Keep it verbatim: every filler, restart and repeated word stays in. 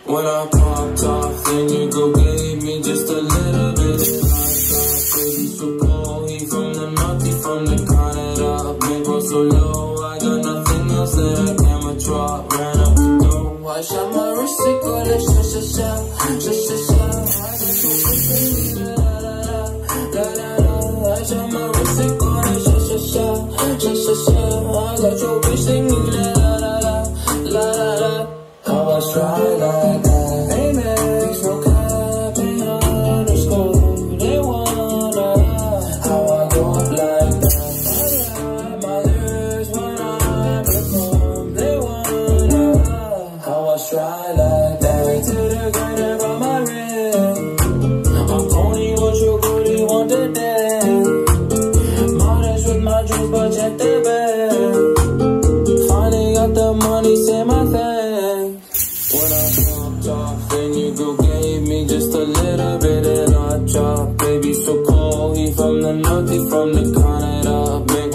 When I popped off, then you go gave me just a little bit of hot sauce. Baby, so cold, he from the north, he from the Canada. Bankroll so low, I got nothing else that I can withdraw. Ran up the door, I shot my wrist, it go like sha sha sha, sha sha sha. I got two fingers, la la la, la la la. I shot my wrist, it go like sha sha sha, sha sha sha. I got your bitch singing la la la, la la la. How I try like that, hey man, no cap and underscore. They wanna how I go up like that. I got my lyrics when I perform. They wanna how I try like that. To the grind, I got my ring. I'm only what you really want to dance. Modest with my juice, but check the bag. Finally got the money, say my thing. When I popped off, then you go gave me just a little bit of hot chop. Baby, so cold, he from the north, he from the Canada. Big